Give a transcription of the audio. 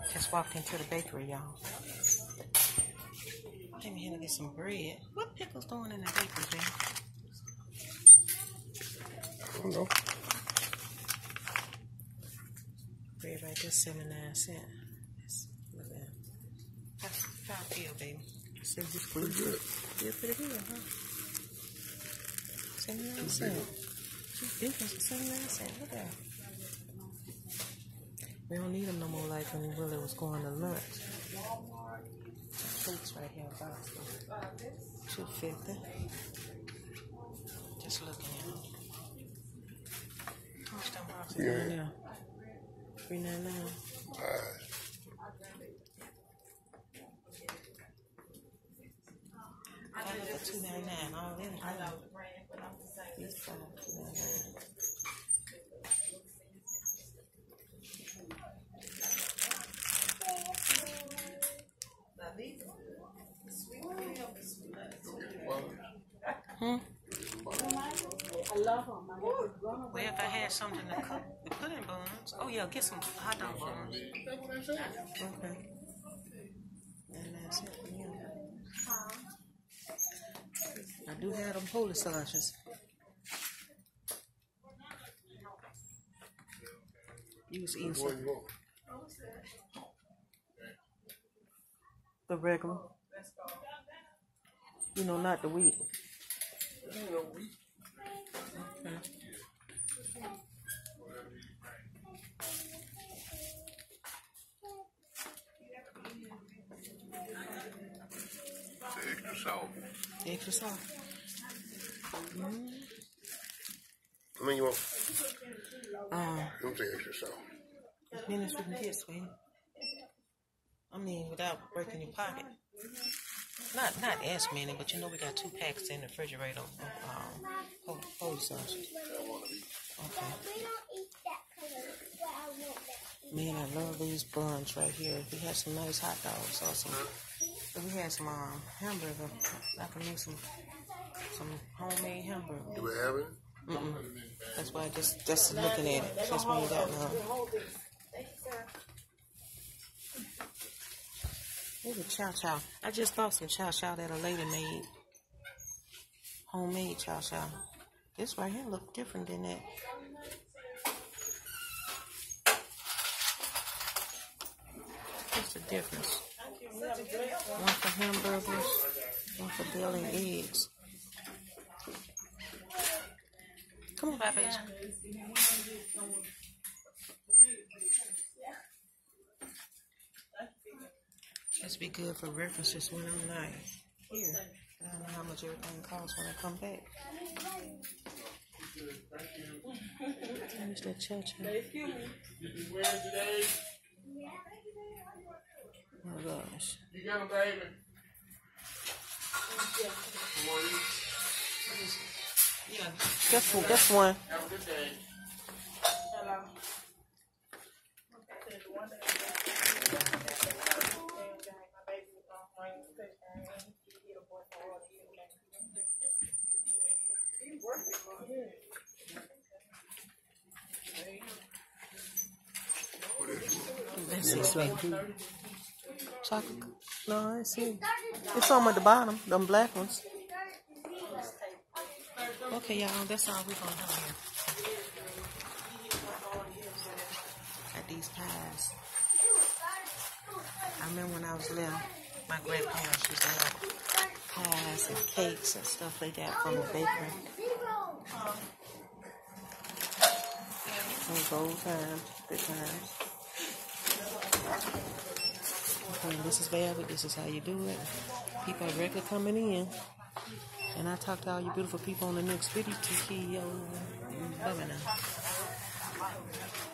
Just walked into the bakery, y'all. Came here to get some bread. What pickles doing in the bakery, baby? I don't know. Bread right there, 79 cents. Look at that. How I feel, baby? Pretty good. Feel pretty good, huh? 79 cents. Cheap difference for 79 cents. Look at that. We don't need them no more like when Willie was going to lunch. Fruits right here, box $2.50. Just looking at them. How much them boxes down there? $3.99. I look at $2.99. All in. These $5, $2.99. Well, if I had something to cook, to put in buns. Oh yeah, get some hot dog buns. Okay. And that's it for you. I do have them holy sausages. You was eating some. The regular. You know, not the wheat. Okay. The extra salt. The extra salt. How many you want? Don't say extra salt. As many as we can get, sweetie. I mean, without breaking your pocket. Not as many, but you know we got 2 packs in the refrigerator of holy sausage. Okay. Man, I love these buns right here. We had some nice hot dogs or some. We had some hamburger. I can make some homemade hamburger. You were having it? That's why just looking at it. That's why you got none. Look at chow chow. I just bought some chow chow that a lady made. Homemade chow chow. This right here look different than that. What's the difference? One for hamburgers, one for boiling eggs. Come on, baby. Just be good for references when I'm not here. I don't know how much everything costs when I come back. Where's that cha-cha? Oh gosh. You got him, baby. Yeah. Just one. Have a good day. Let's see, sweet. Chocolate? No, I see. It's some at the bottom, them black ones. Okay, y'all, that's all we're gonna do here. At these pies. I remember when I was little, my grandparents used to have pies and cakes and stuff like that from the bakery. Those old times, good times. Okay, this is velvet. This is how you do it. People are regular coming in. And I talk to all you beautiful people on the next video. Bye-bye now.